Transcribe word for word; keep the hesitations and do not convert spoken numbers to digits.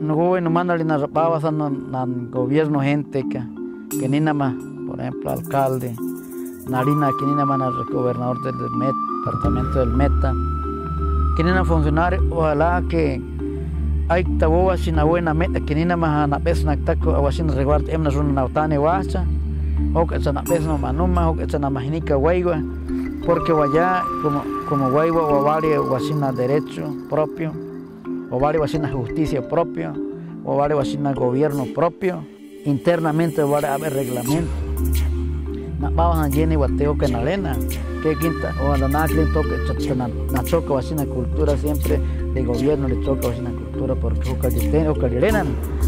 no gobierno manda ni rapabas al gobierno gente que que ni nada más, por ejemplo, alcalde, narina que ni nada más al gobernador del Meta, departamento del Meta, que ni nada funcionario, ojalá que hay taboa sin una buena meta que ni nada más a la vez na taco a sin reguard em na runa nautane guacha, o que se na vez no manuma, o que se na majinica guaigua, porque vaya como como guaigua o vale o así na derecho propio, o vale o así na justicia propio, o vale o así na gobierno propio, internamente vale haber reglamento. Na vamos a llenar guateo que na lena, que quinta o la na que toque na na choca o así na cultura siempre de gobierno le choca o así na cultura porque o que o que